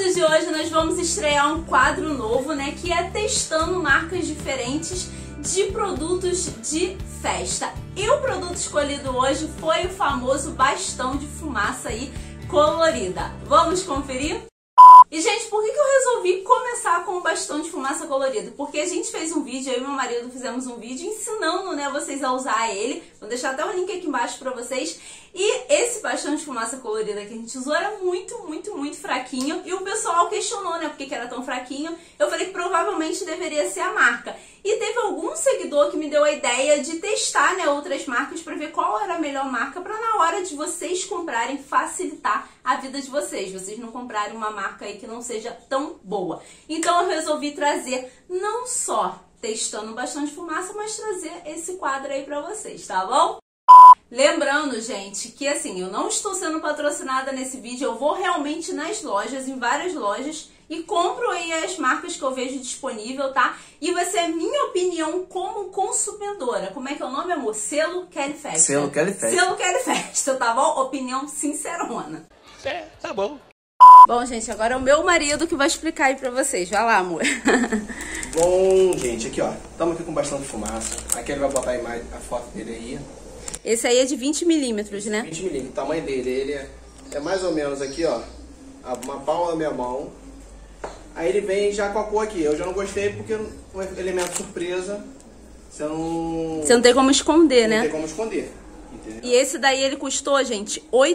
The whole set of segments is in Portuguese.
vídeo de hoje nós vamos estrear um quadro novo, né, que é testando marcas diferentes de produtos de festa. E o produto escolhido hoje foi o famoso bastão de fumaça aí colorida. Vamos conferir? E, gente, por que eu resolvi começar com o bastão de fumaça colorido? Porque a gente fez um vídeo, eu e meu marido fizemos um vídeo ensinando, né, vocês a usar ele. Vou deixar até o link aqui embaixo pra vocês. E esse bastão de fumaça colorida que a gente usou era muito fraquinho. E o pessoal questionou, né, por que era tão fraquinho. Eu falei que provavelmente deveria ser a marca. E teve algum seguidor que me deu a ideia de testar, né, outras marcas para ver qual era a melhor marca para na hora de vocês comprarem facilitar a vida de vocês. Vocês não comprarem uma marca aí que não seja tão boa. Então eu resolvi trazer não só testando o bastão de fumaça, mas trazer esse quadro aí para vocês, tá bom? Lembrando, gente, que assim, eu não estou sendo patrocinada nesse vídeo, eu vou realmente nas lojas, em várias lojas, e compro aí as marcas que eu vejo disponível, tá? E vai ser a minha opinião como consumidora. Como é que é o nome, amor? Selo Kelly Festa. Selo Kelly Festa. Selo Kelly Festa, tá bom? Opinião sincerona. É, tá bom. Bom, gente, agora é o meu marido que vai explicar aí pra vocês. Vai lá, amor. Bom, gente, aqui ó, estamos aqui com bastante fumaça. Aqui ele vai botar a foto dele aí. Esse aí é de 20 milímetros, né? 20 milímetros, o tamanho dele, ele é mais ou menos aqui ó, uma palma da minha mão. Aí ele vem já com a cor aqui. Eu já não gostei porque um elemento surpresa, você não tem como esconder, né? Não tem como esconder, entendeu? E esse daí ele custou, gente, R$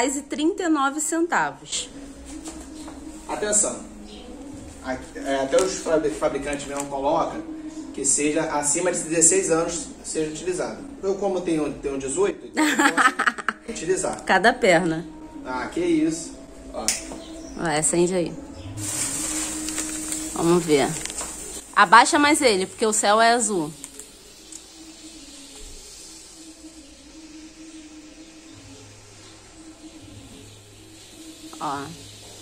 8,39. Atenção, até os fabricantes mesmo colocam que seja acima de 16 anos seja utilizado. Eu, como tenho 18, então eu posso utilizar. Cada perna. Ah, que isso. Ó. Acende aí. Vamos ver. Abaixa mais ele, porque o céu é azul. Ó.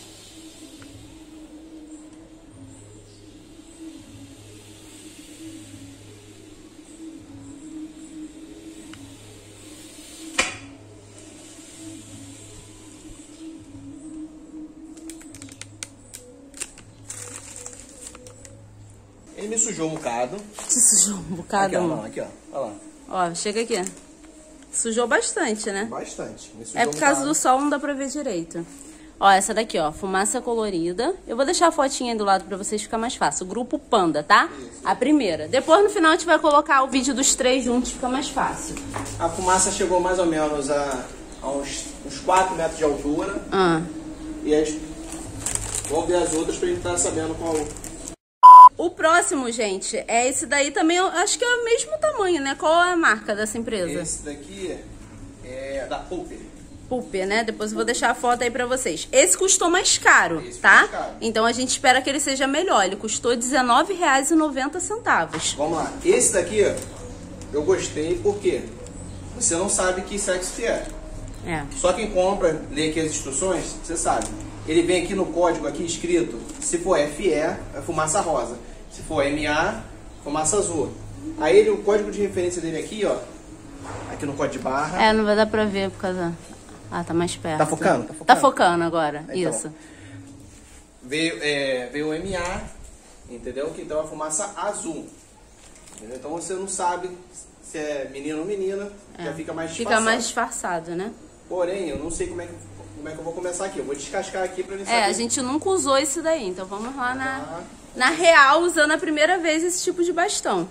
Ele me sujou um bocado. Te sujou um bocado, aqui, ó, amor? não, aqui, ó. Olha lá. Ó, chega aqui. Sujou bastante, né? Bastante. Me sujou É por causa do sol, não dá pra ver direito. Ó, essa daqui, ó, fumaça colorida. Eu vou deixar a fotinha aí do lado pra vocês ficar mais fácil. Grupo Panda, tá? Isso. A primeira. Depois, no final, a gente vai colocar o vídeo dos três juntos, fica mais fácil. A fumaça chegou mais ou menos a uns 4 metros de altura. E a gente... Vamos ver as outras pra gente estar sabendo qual... O próximo, gente, é esse daí também, eu acho que é o mesmo tamanho, né? Qual é a marca dessa empresa? Esse daqui é da Pulper. Pulper, né? Depois eu vou deixar a foto aí pra vocês. Esse custou mais caro, tá? Mais caro. Então a gente espera que ele seja melhor. Ele custou R$19,90. Vamos lá. Esse daqui, eu gostei porque você não sabe que sexo que é. Só quem compra, lê aqui as instruções, você sabe. Ele vem aqui no código aqui escrito, se for FE, é fumaça rosa. Se for MA, fumaça azul. Aí o código de referência dele aqui, ó, aqui no código de barra. Não vai dar pra ver por causa... Ah, tá mais perto. Tá focando? Tá focando, tá focando agora, então, isso. Veio o MA, entendeu? Que então é a fumaça azul. Entendeu? Então você não sabe se é menino ou menina, já fica mais disfarçado. Fica mais disfarçado, né? Porém, eu não sei como é que eu vou começar aqui. Eu vou descascar aqui pra ele saber. A gente nunca usou esse daí, então vamos lá na real, usando a primeira vez esse tipo de bastão.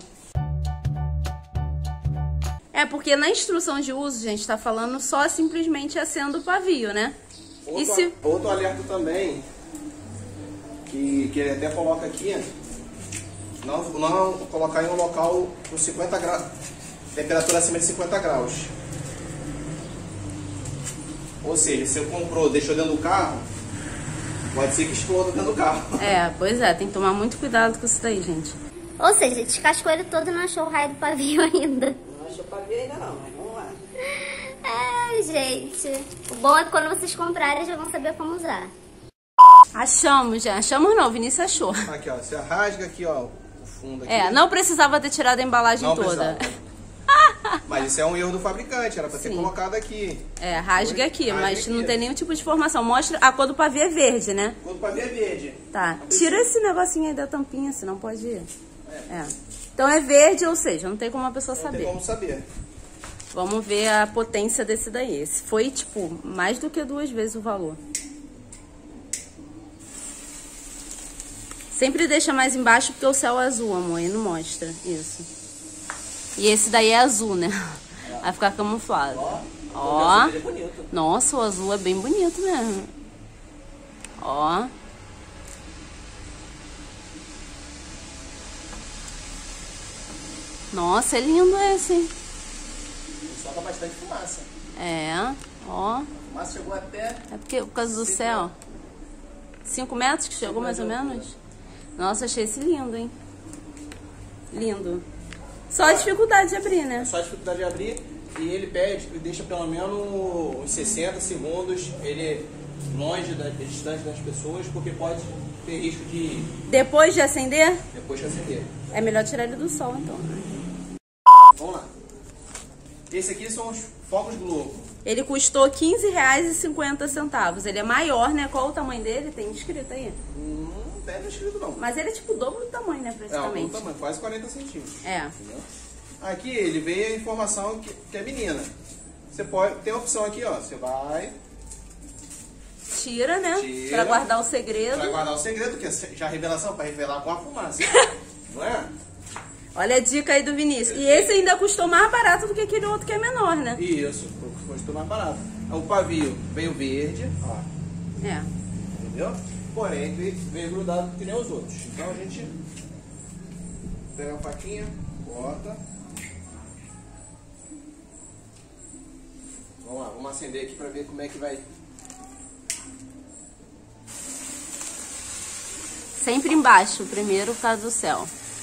Porque na instrução de uso, gente, tá falando só simplesmente acenda o pavio, né? Outro alerta também, que ele até coloca aqui, não colocar em um local com 50 graus, temperatura acima de 50 graus. Ou seja, se você comprou, deixou dentro do carro, pode ser que exploda dentro do carro. Pois é, tem que tomar muito cuidado com isso daí, gente. Ou seja, descascou ele todo e não achou o raio do pavio ainda. Não achou o pavio ainda não, mas vamos lá. Gente, o bom é que quando vocês comprarem já vão saber como usar. Achamos já, achamos não, Vinícius achou. Aqui ó, você rasga aqui ó, o fundo aqui. Não precisava ter tirado a embalagem toda. Mas Mas isso é um erro do fabricante, era pra ter colocado aqui. É, rasgue aqui, mas não tem nenhum tipo de informação. Mostra, a cor do pavê é verde, né? A cor do pavê é verde. Tá, tira esse negocinho aí da tampinha, senão pode ir. É. Então é verde, ou seja, não tem como a pessoa saber. Não tem como saber. Vamos ver a potência desse daí. Esse foi, tipo, mais do que 2 vezes o valor. Sempre deixa mais embaixo porque o céu é azul, amor, e não mostra isso. E esse daí é azul, né? Vai ficar camuflado. Ó. Nossa, o azul é bem bonito mesmo. Ó. Nossa, é lindo esse, hein? Solta bastante fumaça. É, ó. A fumaça chegou até... É porque por causa do céu. 5 metros que chegou mais ou menos? Nossa, achei esse lindo, hein? Lindo. Só a dificuldade de abrir, né? Só a dificuldade de abrir. E ele pede que deixa pelo menos uns 60 segundos ele longe, distante das pessoas, porque pode ter risco de... Depois de acender? Depois de acender. É melhor tirar ele do sol, então. Vamos lá. Esse aqui são os fogos Globo. Ele custou R$15,50. Ele é maior, né? Qual o tamanho dele? Tem escrito aí? Não deve escrito, não. Mas ele é tipo o dobro do tamanho, né? Praticamente. É, o dobro do tamanho, quase 40 centímetros. É. Entendeu? Aqui ele veio a informação que é menina. Você pode... Tem a opção aqui, ó. Você vai... Tira, né? Tira. Pra guardar o segredo. Pra guardar o segredo, que é já a revelação, pra revelar com a fumaça. Não é? Olha a dica aí do Vinícius. E esse ainda custou mais barato do que aquele outro que é menor, né? Isso, custou mais barato. O pavio veio verde, ó. É. Entendeu? Porém, veio grudado que nem os outros. Então a gente pega a faquinha, corta. Vamos lá, vamos acender aqui pra ver como é que vai. Sempre embaixo, primeiro por causa do céu.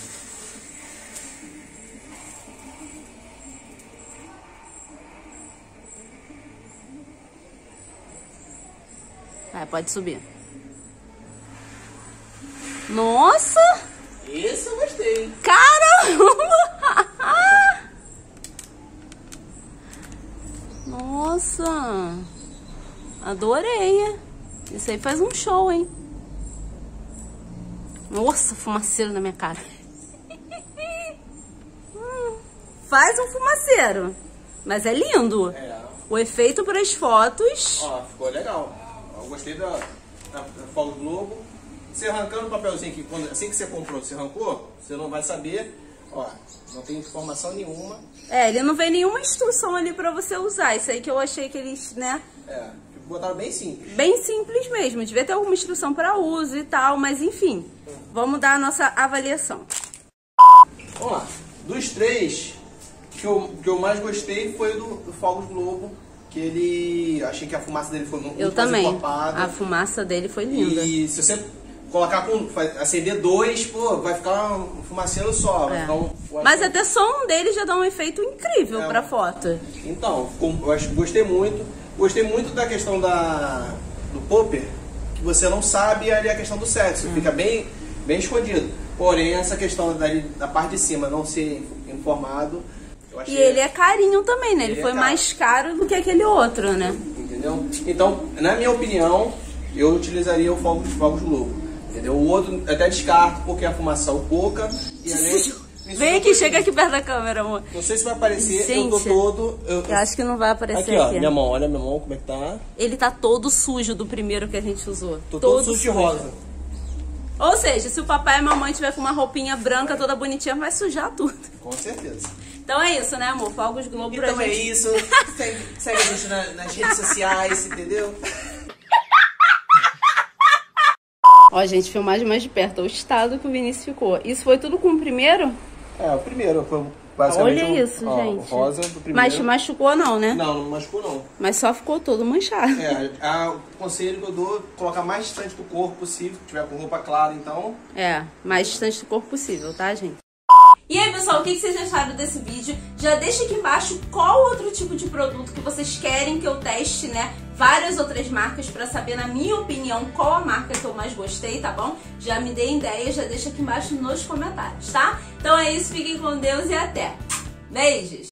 Vai, pode subir. Nossa! Esse eu gostei. Caramba! Nossa! Adorei! Isso aí faz um show, hein? Nossa, fumaceiro na minha cara. Faz um fumaceiro. Mas é lindo. É. O efeito para as fotos. Ó, ficou legal. Eu gostei da Fogo Globo. Você arrancando o papelzinho aqui, assim que você comprou, você arrancou, você não vai saber. Ó, não tem informação nenhuma. É, ele não vem nenhuma instrução ali pra você usar. Isso aí que eu achei que eles, né? É, botaram bem simples. Bem simples mesmo. Devia ter alguma instrução para uso e tal, mas enfim. Vamos dar a nossa avaliação. Vamos lá. Dos 3, que eu mais gostei foi o do Fogos Globo. Que ele... Achei que a fumaça dele foi muito Eu também. encorpada. A fumaça dele foi linda. E se você colocar acender 2, pô, vai ficar um fumaceiro só. Vai ficar Mas até só um deles já dá um efeito incrível pra foto. Então, gostei muito. Gostei muito da questão do popper, que você não sabe ali a questão do sexo. Fica bem escondido. Porém, essa questão da parte de cima não ser informado... E ele é carinho também, né? Ele foi mais caro do que aquele outro, né? Entendeu? Então, na minha opinião, eu utilizaria o Fogos Globo. Entendeu? O outro até descarto porque a fumaça saiu pouca. E vem aqui, chega aqui perto da câmera, amor. Não sei se vai aparecer, gente, eu tô todo... Eu acho que não vai aparecer aqui. Ó, minha mão, olha minha mão, como é que tá. Ele tá todo sujo do primeiro que a gente usou. Tô todo sujo de rosa. Ou seja, se o papai e a mamãe tiver com uma roupinha branca toda bonitinha, vai sujar tudo. Com certeza. Então é isso, né, amor? Fogos Globo pra então gente. É isso. Segue a gente nas redes sociais, entendeu? Ó, gente, filmagem mais de perto. O estado que o Vinícius ficou. Isso foi tudo com o primeiro? É, o primeiro. Foi basicamente olha isso, gente. O rosa do primeiro. Mas machucou não, né? Não, não machucou não. Mas só ficou todo manchado. É, o conselho que eu dou é colocar mais distante do corpo possível, se tiver com roupa clara, então... É, mais distante do corpo possível, tá, gente? E aí, pessoal, o que vocês acharam desse vídeo? Já deixa aqui embaixo qual outro tipo de produto que vocês querem que eu teste, né? Várias outras marcas pra saber, na minha opinião, qual a marca que eu mais gostei, tá bom? Já me dê ideia, já deixa aqui embaixo nos comentários, tá? Então é isso, fiquem com Deus e até! Beijos!